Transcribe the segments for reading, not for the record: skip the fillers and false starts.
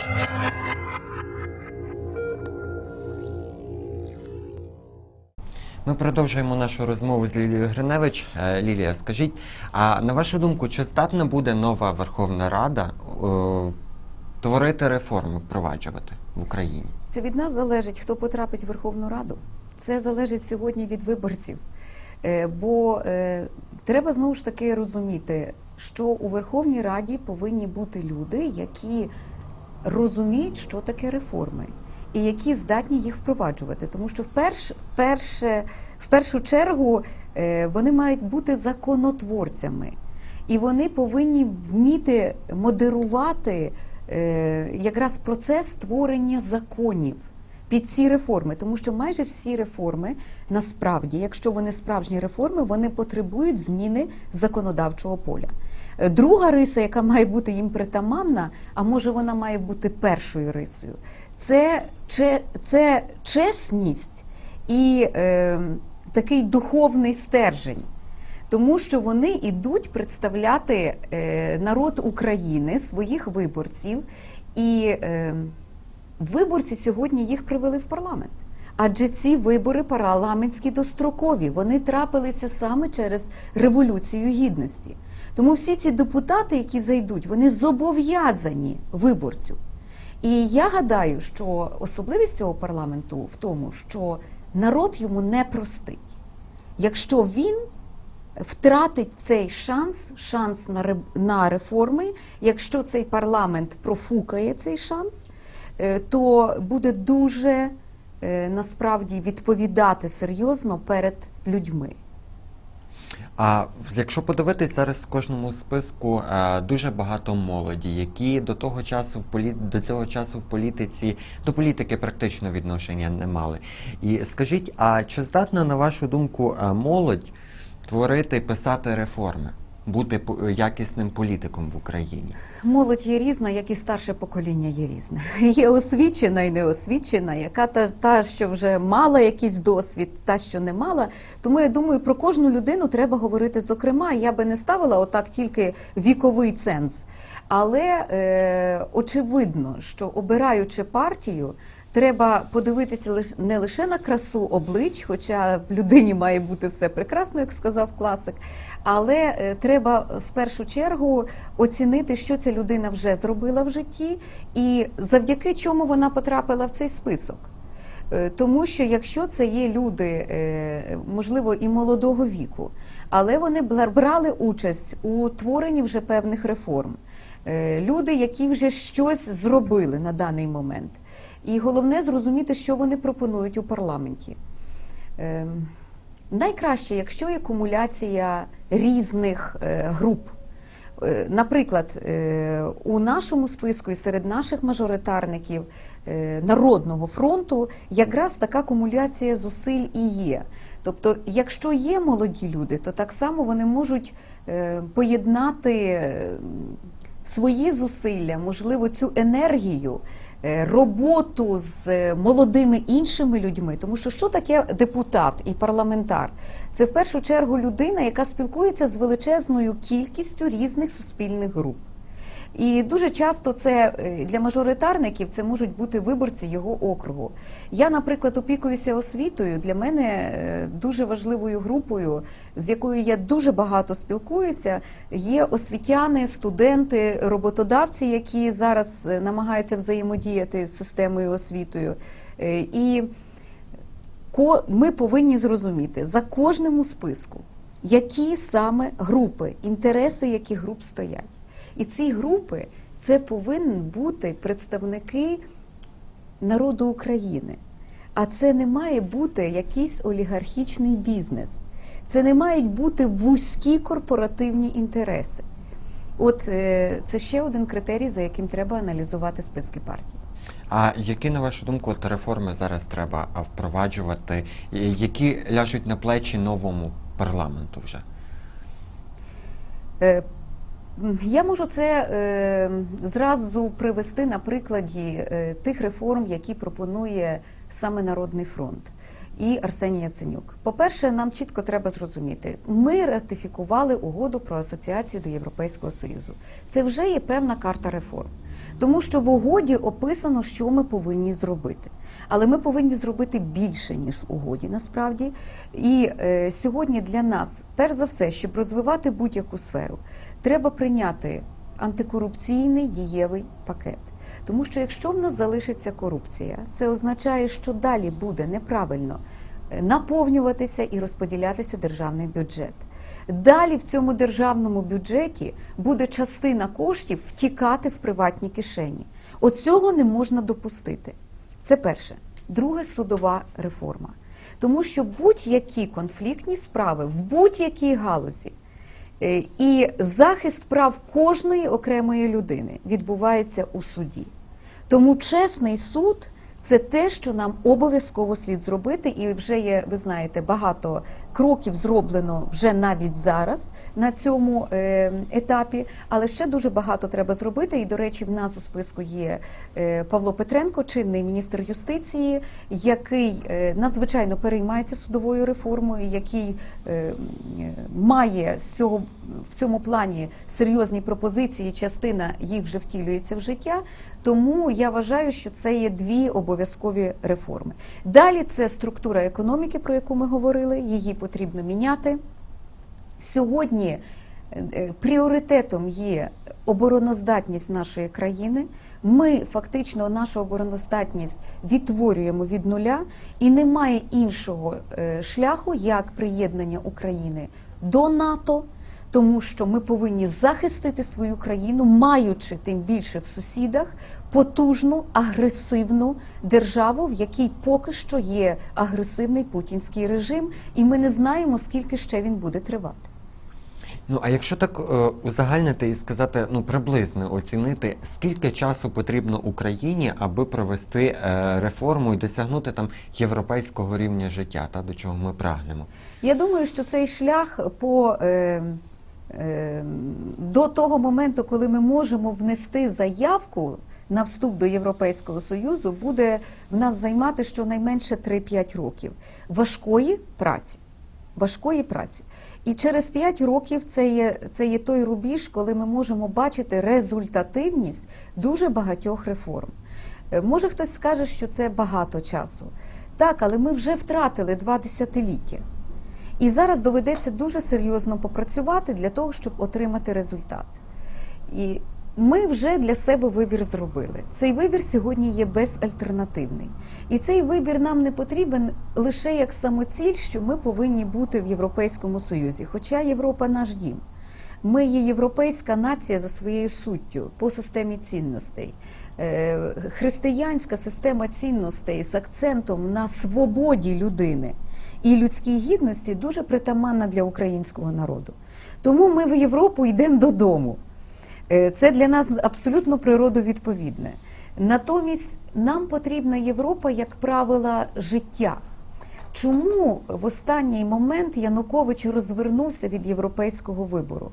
Ми продовжуємо нашу розмову з Лілією Гриневич. Лілія, скажіть, а на вашу думку, чи здатна буде нова Верховна Рада творити реформи, впроваджувати в Україні? Це від нас залежить, хто потрапить в Верховну Раду. Це залежить сьогодні від виборців. Бо треба знову ж таки розуміти, що у Верховній Раді повинні бути люди, які розуміють, що таке реформи, і які здатні їх впроваджувати. Тому що в першу чергу вони мають бути законотворцями. І вони повинні вміти модерувати якраз процес створення законів під ці реформи. Тому що майже всі реформи, насправді, якщо вони справжні реформи, вони потребують зміни законодавчого поля. Друга риса, яка має бути їм притаманна, а може вона має бути першою рисою, це чесність і такий духовний стержень. Тому що вони йдуть представляти народ України, своїх виборців, і виборці сьогодні їх привели в парламент. Адже ці вибори парламентські дострокові, вони трапилися саме через Революцію Гідності. Тому всі ці депутати, які зайдуть, вони зобов'язані виборцю. І я гадаю, що особливість цього парламенту в тому, що народ йому не простить. Якщо він втратить цей шанс на реформи, якщо цей парламент профукає цей шанс, то буде дуже насправді відповідати серйозно перед людьми. А якщо подивитись, зараз в кожному списку дуже багато молоді, які до цього часу в політиці, до політики практично відношення не мали. І скажіть, а чи здатна, на вашу думку, молодь творити, писати реформи, бути якісним політиком в Україні? Молодь є різна, як і старше покоління є різне. Є освічена і неосвічена, яка та, що вже мала якийсь досвід, та, що не мала. Тому я думаю, про кожну людину треба говорити зокрема. Я би не ставила отак тільки віковий ценз. Але очевидно, що обираючи партію, треба подивитися не лише на красу облич, хоча в людині має бути все прекрасно, як сказав класик, але треба в першу чергу оцінити, що ця людина вже зробила в житті і завдяки чому вона потрапила в цей список. Тому що якщо це є люди, можливо, і молодого віку, але вони брали участь у творенні вже певних реформ, люди, які вже щось зробили на даний момент, і головне зрозуміти, що вони пропонують у парламенті. Найкраще, якщо є кумуляція різних груп. Наприклад, у нашому списку і серед наших мажоритарників Народного фронту якраз така кумуляція зусиль і є. Тобто, якщо є молоді люди, то так само вони можуть поєднати свої зусилля, можливо, цю енергію, роботу з молодими іншими людьми. Тому що таке депутат і парламентар? Це в першу чергу людина, яка спілкується з величезною кількістю різних суспільних груп. І дуже часто це для мажоритарників це можуть бути виборці його округу. Я, наприклад, опікуюся освітою. Для мене дуже важливою групою, з якою я дуже багато спілкуюся, є освітяни, студенти, роботодавці, які зараз намагаються взаємодіяти з системою освітою. І ми повинні зрозуміти за кожним у списку, які саме групи, інтереси яких груп стоять. І ці групи – це повинні бути представники народу України. А це не має бути якийсь олігархічний бізнес. Це не мають бути вузькі корпоративні інтереси. От це ще один критерій, за яким треба аналізувати списки партій. А які, на вашу думку, реформи зараз треба впроваджувати, які ляжуть на плечі новому парламенту вже? Я можу це зразу привести на прикладі тих реформ, які пропонує саме Народний фронт і Арсеній Яценюк. По-перше, нам чітко треба зрозуміти, ми ратифікували угоду про асоціацію до Європейського Союзу. Це вже є певна карта реформ. Тому що в угоді описано, що ми повинні зробити. Але ми повинні зробити більше, ніж в угоді, насправді. І сьогодні для нас, перш за все, щоб розвивати будь-яку сферу, треба прийняти антикорупційний дієвий пакет. Тому що якщо в нас залишиться корупція, це означає, що далі буде неправильно наповнюватися і розподілятися державний бюджет. Далі в цьому державному бюджеті буде частина коштів втікати в приватні кишені. Оцього не можна допустити. Це перше. Друге – судова реформа. Тому що будь-які конфліктні справи в будь-якій галузі і захист прав кожної окремої людини відбувається у суді. Тому чесний суд – це те, що нам обов'язково слід зробити, і вже є, ви знаєте, багато кроків зроблено вже навіть зараз на цьому етапі, але ще дуже багато треба зробити. І, до речі, в нас у списку є Павло Петренко, чинний міністр юстиції, який надзвичайно переймається судовою реформою, який має в цьому плані серйозні пропозиції, частина їх вже втілюється в життя. Тому я вважаю, що це є дві обов'язкові реформи. Далі це структура економіки, про яку ми говорили, її потрібно міняти. Сьогодні пріоритетом є обороноздатність нашої країни. Ми фактично нашу обороноздатність відтворюємо від нуля, і немає іншого шляху, як приєднання України до НАТО, тому що ми повинні захистити свою країну, маючи тим більше в сусідах потужну, агресивну державу, в якій поки що є агресивний путінський режим, і ми не знаємо, скільки ще він буде тривати. Ну, а якщо так узагальнити і сказати, ну, приблизно оцінити, скільки часу потрібно Україні, аби провести реформу і досягнути там європейського рівня життя, та, до чого ми прагнемо? Я думаю, що цей шлях до того моменту, коли ми можемо внести заявку на вступ до Європейського Союзу, буде в нас займати щонайменше 3-5 років важкої праці. Важкої праці. І через 5 років це є той рубіж, коли ми можемо бачити результативність дуже багатьох реформ. Може хтось скаже, що це багато часу. Так, але ми вже втратили 2 десятиліття. І зараз доведеться дуже серйозно попрацювати для того, щоб отримати результат. І ми вже для себе вибір зробили. Цей вибір сьогодні є безальтернативний. І цей вибір нам не потрібен лише як самоціль, що ми повинні бути в Європейському Союзі. Хоча Європа наш дім. Ми є європейська нація за своєю суттю, по системі цінностей. Християнська система цінностей з акцентом на свободі людини і людській гідності дуже притаманна для українського народу. Тому ми в Європу йдемо додому. Це для нас абсолютно природовідповідне. Натомість нам потрібна Європа як правила життя. Чому в останній момент Янукович розвернувся від європейського вибору?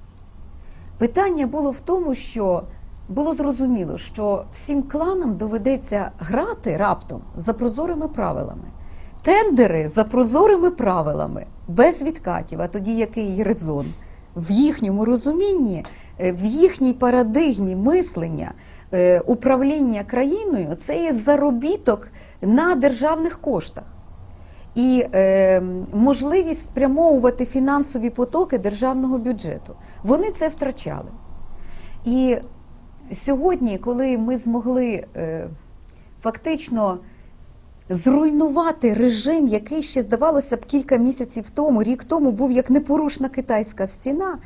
Питання було в тому, що було зрозуміло, що всім кланам доведеться грати раптом за прозорими правилами. Тендери за прозорими правилами, без відкатів, а тоді який резон? В їхньому розумінні, в їхній парадигмі мислення, управління країною – це є заробіток на державних коштах. І можливість спрямовувати фінансові потоки державного бюджету. Вони це втрачали. І сьогодні, коли ми змогли фактично зруйнувати режим, який ще, здавалося б, кілька місяців тому, рік тому був як непорушна китайська стіна,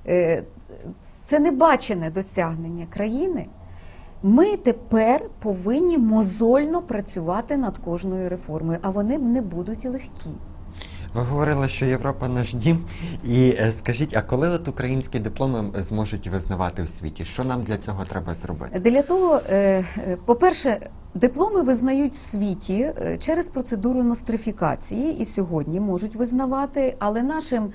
це небачене досягнення країни, ми тепер повинні мозольно працювати над кожною реформою, а вони не будуть легкі. Ви говорили, що Європа наш дім. І скажіть, а коли от українські дипломи зможуть визнавати у світі? Що нам для цього треба зробити? Для того, по-перше, дипломи визнають в світі через процедуру нострифікації, і сьогодні можуть визнавати, але нашим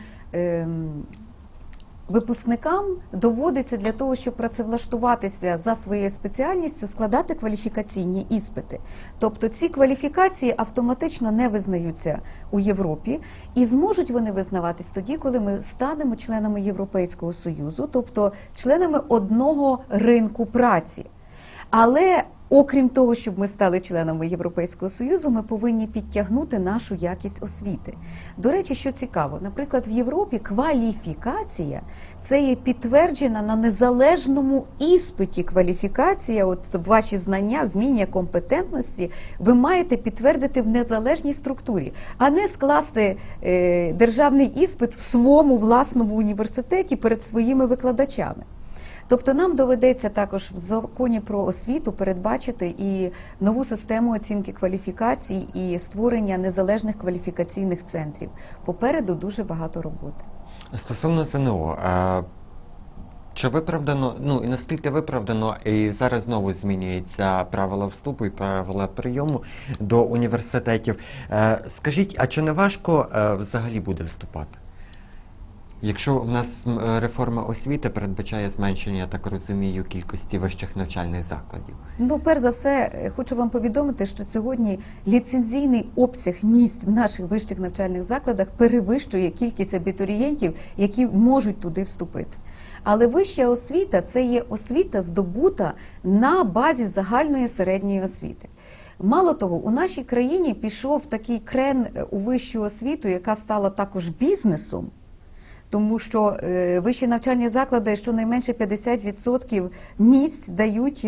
випускникам доводиться для того, щоб працевлаштуватися за своєю спеціальністю, складати кваліфікаційні іспити. Тобто ці кваліфікації автоматично не визнаються у Європі, і зможуть вони визнаватись тоді, коли ми станемо членами Європейського Союзу, тобто членами одного ринку праці. Але окрім того, щоб ми стали членами Європейського Союзу, ми повинні підтягнути нашу якість освіти. До речі, що цікаво, наприклад, в Європі кваліфікація – це є підтверджена на незалежному іспиті кваліфікація, от ваші знання, вміння, компетентності ви маєте підтвердити в незалежній структурі, а не скласти державний іспит в своєму власному університеті перед своїми викладачами. Тобто нам доведеться також в законі про освіту передбачити і нову систему оцінки кваліфікацій, і створення незалежних кваліфікаційних центрів. Попереду дуже багато роботи. Стосовно ЗНО, чи виправдано, і наскільки виправдано, і зараз знову змінюються правила вступу і правила прийому до університетів. Скажіть, а чи не важко взагалі буде вступати? Якщо в нас реформа освіти передбачає зменшення, я так розумію, кількості вищих навчальних закладів? Перш за все, хочу вам повідомити, що сьогодні ліцензійний обсяг місць в наших вищих навчальних закладах перевищує кількість абітурієнтів, які можуть туди вступити. Але вища освіта – це є освіта, здобута на базі загальної середньої освіти. Мало того, у нашій країні пішов такий крен у вищу освіту, яка стала також бізнесом, тому що вищі навчальні заклади щонайменше 50% місць дають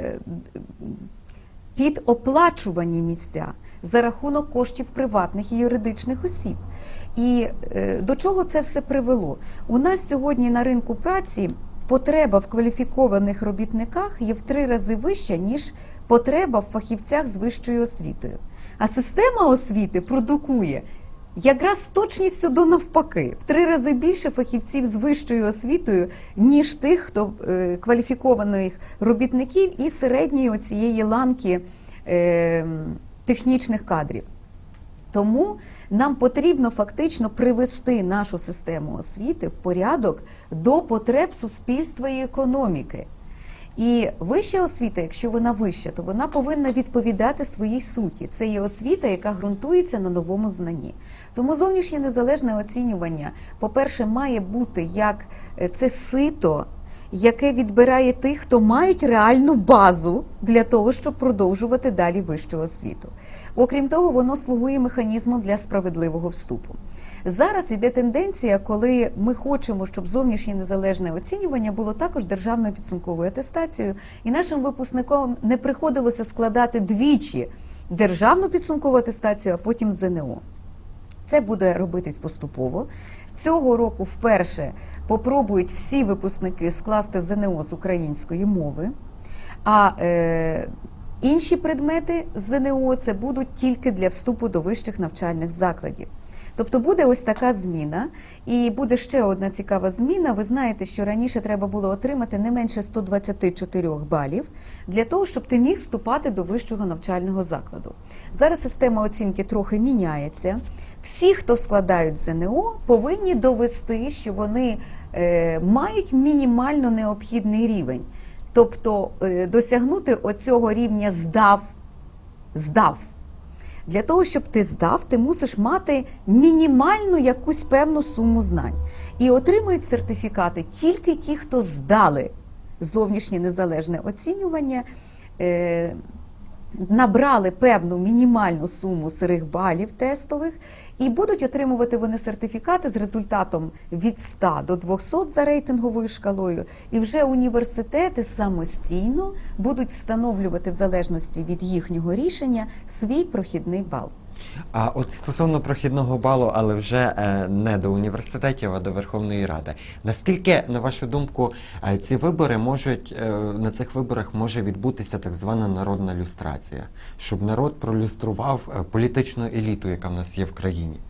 під оплачувані місця за рахунок коштів приватних і юридичних осіб. І до чого це все привело? У нас сьогодні на ринку праці потреба в кваліфікованих робітниках є в 3 рази вища, ніж потреба в фахівцях з вищою освітою. А система освіти продукує якраз з точністю до навпаки, в 3 рази більше фахівців з вищою освітою, ніж тих, хто кваліфікованих робітників і середньої оцієї ланки технічних кадрів. Тому нам потрібно фактично привести нашу систему освіти в порядок до потреб суспільства і економіки. І вища освіта, якщо вона вища, то вона повинна відповідати своїй суті. Це є освіта, яка ґрунтується на новому знанні. Тому зовнішнє незалежне оцінювання, по-перше, має бути як це сито, яке відбирає тих, хто мають реальну базу для того, щоб продовжувати далі вищу освіту. Окрім того, воно слугує механізмом для справедливого вступу. Зараз йде тенденція, коли ми хочемо, щоб зовнішнє незалежне оцінювання було також державною підсумковою атестацією, і нашим випускникам не приходилося складати двічі державну підсумкову атестацію, а потім ЗНО. Це буде робитись поступово. Цього року вперше попробують всі випускники скласти ЗНО з української мови, а інші предмети ЗНО це будуть тільки для вступу до вищих навчальних закладів. Тобто буде ось така зміна, і буде ще одна цікава зміна. Ви знаєте, що раніше треба було отримати не менше 124 балів для того, щоб ти міг вступати до вищого навчального закладу. Зараз система оцінки трохи міняється. Всі, хто складають ЗНО, повинні довести, що вони мають мінімально необхідний рівень. Тобто досягнути оцього рівня здав. Для того, щоб ти здав, ти мусиш мати мінімальну якусь певну суму знань. І отримують сертифікати тільки ті, хто здали зовнішнє незалежне оцінювання, набрали певну мінімальну суму сирих балів тестових, і будуть отримувати вони сертифікати з результатом від 100 до 200 за рейтинговою шкалою, і вже університети самостійно будуть встановлювати в залежності від їхнього рішення свій прохідний бал. А от стосовно прохідного балу, але вже не до університетів, а до Верховної Ради. Наскільки, на вашу думку, ці вибори на цих виборах може відбутися так звана народна люстрація, щоб народ пролюстрував політичну еліту, яка в нас є в країні?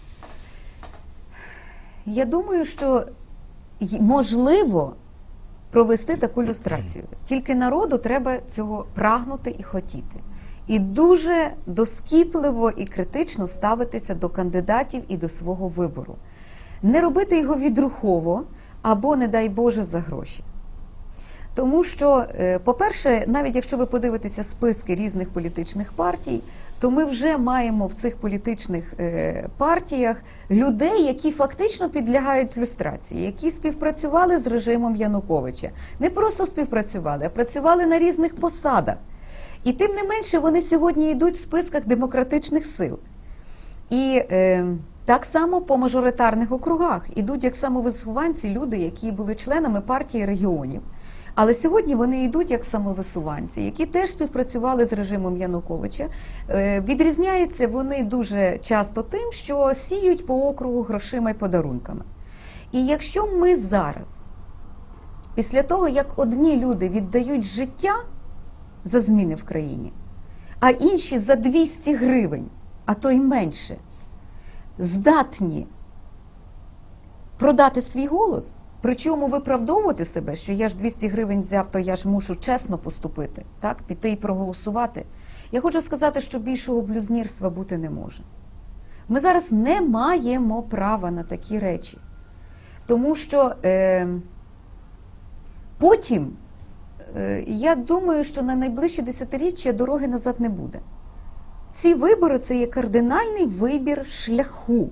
Я думаю, що можливо провести таку люстрацію. Тільки народу треба цього прагнути і хотіти. І дуже доскіпливо і критично ставитися до кандидатів і до свого вибору. Не робити його відрухово або, не дай Боже, за гроші. Тому що, по-перше, навіть якщо ви подивитеся списки різних політичних партій, то ми вже маємо в цих політичних партіях людей, які фактично підлягають люстрації, які співпрацювали з режимом Януковича. Не просто співпрацювали, а працювали на різних посадах. І тим не менше вони сьогодні йдуть в списках демократичних сил. І так само по мажоритарних округах ідуть як самовисуванці люди, які були членами партії регіонів. Але сьогодні вони йдуть як самовисуванці, які теж співпрацювали з режимом Януковича. Відрізняються вони дуже часто тим, що сіють по округу грошима і подарунками. І якщо ми зараз, після того, як одні люди віддають життя за зміни в країні, а інші за 200 гривень, а то й менше, здатні продати свій голос, причому виправдовувати себе, що я ж 200 гривень взяв, то я ж мушу чесно поступити, так, піти і проголосувати. Я хочу сказати, що більшого блюзнірства бути не може. Ми зараз не маємо права на такі речі. Тому що потім, я думаю, що на найближчі десятиріччя дороги назад не буде. Ці вибори – це є кардинальний вибір шляху,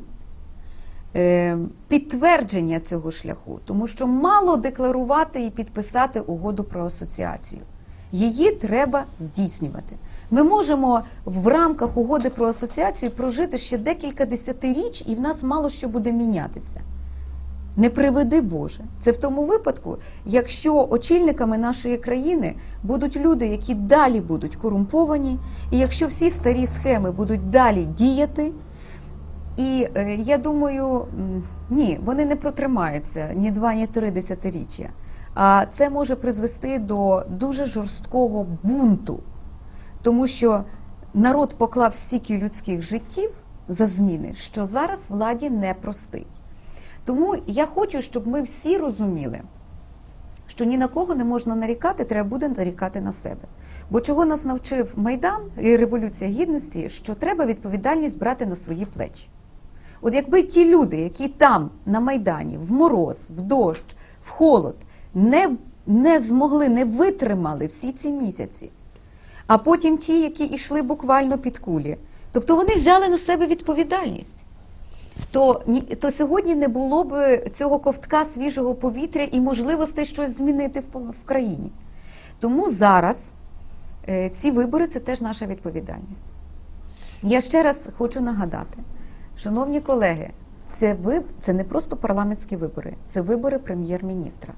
підтвердження цього шляху. Тому що мало декларувати і підписати угоду про асоціацію. Її треба здійснювати. Ми можемо в рамках угоди про асоціацію прожити ще декілька десятиріч, і в нас мало що буде мінятися. Не приведи Боже. Це в тому випадку, якщо очільниками нашої країни будуть люди, які далі будуть корумповані, і якщо всі старі схеми будуть далі діяти, і я думаю, ні, вони не протримаються ні 2, ні 3 десятиріччя. А це може призвести до дуже жорсткого бунту, тому що народ поклав стільки людських життів за зміни, що зараз владі не простить. Тому я хочу, щоб ми всі розуміли, що ні на кого не можна нарікати, треба буде нарікати на себе. Бо чого нас навчив Майдан і Революція Гідності, що треба відповідальність брати на свої плечі. От якби ті люди, які там, на Майдані, в мороз, в дощ, в холод, не змогли, не витримали всі ці місяці, а потім ті, які йшли буквально під кулі, тобто вони взяли на себе відповідальність, то сьогодні не було б цього ковтка свіжого повітря і можливостей щось змінити в країні. Тому зараз ці вибори – це теж наша відповідальність. Я ще раз хочу нагадати, шановні колеги, це не просто парламентські вибори, це вибори прем'єр-міністра.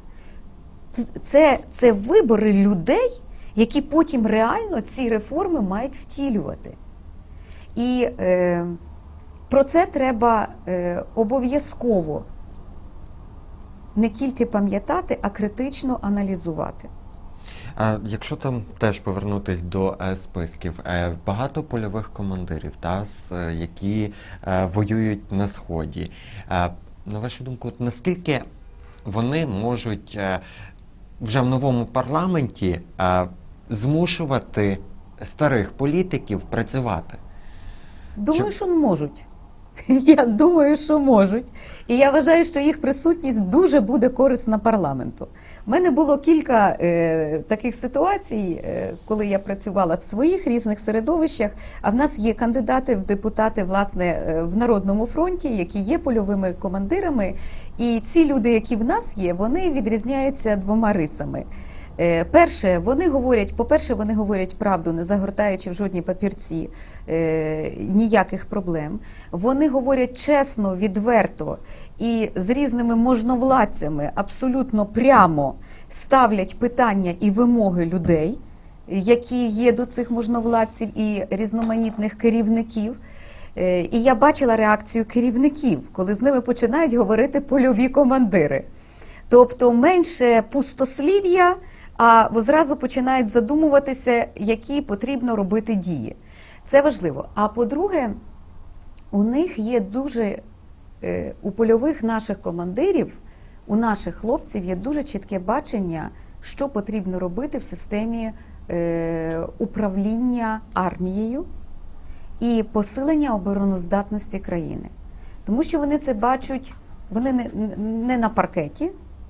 Це вибори людей, які потім реально ці реформи мають втілювати. І про це треба обов'язково не тільки пам'ятати, а критично аналізувати. Якщо там теж повернутися до списків, багато польових командирів, які воюють на Сході. На вашу думку, наскільки вони можуть вже в новому парламенті змушувати старих політиків працювати? Думаю, що можуть. Я думаю, що можуть. І я вважаю, що їх присутність дуже буде корисна парламенту. У мене було кілька таких ситуацій, коли я працювала в своїх різних середовищах, а в нас є кандидати в депутати, власне, в Народному фронті, які є польовими командирами. І ці люди, які в нас є, вони відрізняються 2 рисами. По-перше, вони говорять правду, не загортаючи в жодні папірці ніяких проблем. Вони говорять чесно, відверто і з різними можновладцями абсолютно прямо ставлять питання і вимоги людей, які є до цих можновладців і різноманітних керівників. І я бачила реакцію керівників, коли з ними починають говорити польові командири. Тобто менше пустослів'я, а зразу починають задумуватися, які потрібно робити дії. Це важливо. А по-друге, у них є у польових наших командирів, у наших хлопців є дуже чітке бачення, що потрібно робити в системі управління армією і посилення обороноздатності країни. Тому що вони це бачать, вони не на паркеті,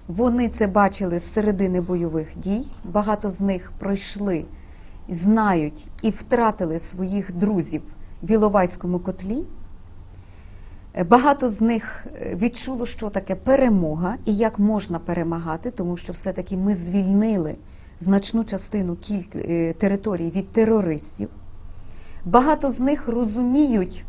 Вони це бачили з середини бойових дій. Багато з них пройшли, знають і втратили своїх друзів в Іловайському котлі. Багато з них відчуло, що таке перемога і як можна перемагати, тому що все-таки ми звільнили значну частину територій від терористів. Багато з них розуміють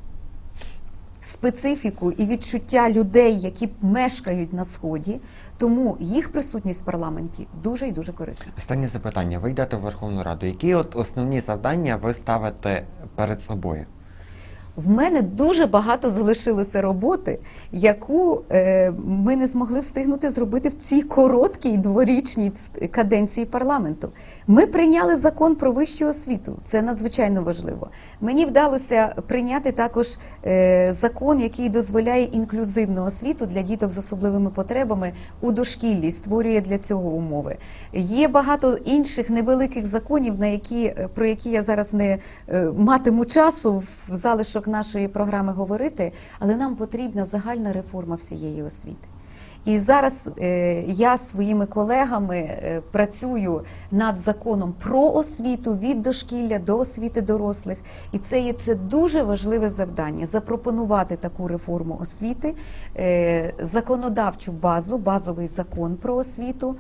специфіку і відчуття людей, які мешкають на Сході, тому їх присутність в парламенті дуже і дуже корисна. Останнє запитання. Ви йдете в Верховну Раду. Які от основні завдання ви ставите перед собою? В мене дуже багато залишилося роботи, яку ми не змогли встигнути зробити в цій короткій дворічній каденції парламенту. Ми прийняли закон про вищу освіту. Це надзвичайно важливо. Мені вдалося прийняти також закон, який дозволяє інклюзивну освіту для діток з особливими потребами у дошкіллі, створює для цього умови. Є багато інших невеликих законів, про які я зараз не матиму часу в залишок нашої програми говорити, але нам потрібна загальна реформа всієї освіти. І зараз я з своїми колегами працюю над законом про освіту від дошкілля до освіти дорослих. І це дуже важливе завдання – запропонувати таку реформу освіти, законодавчу базу, базовий закон про освіту.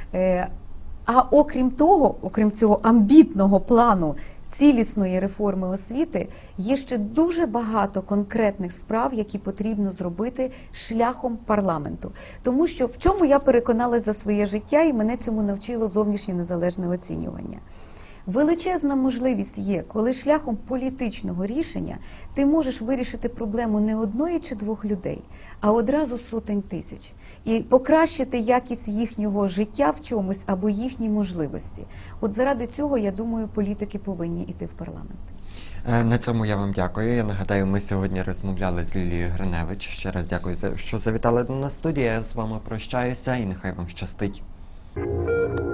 А окрім цього амбітного плану цілісної реформи освіти, є ще дуже багато конкретних справ, які потрібно зробити шляхом парламенту. Тому що в чому я переконалась за своє життя, і мене цьому навчило зовнішнє незалежне оцінювання. Величезна можливість є, коли шляхом політичного рішення ти можеш вирішити проблему не одної чи двох людей, а одразу сотень тисяч. І покращити якість їхнього життя в чомусь або їхні можливості. От заради цього, я думаю, політики повинні йти в парламент. На цьому я вам дякую. Я нагадаю, ми сьогодні розмовляли з Лілією Гриневич. Ще раз дякую, що завітали до нас в студію. Я з вами прощаюся і нехай вам щастить.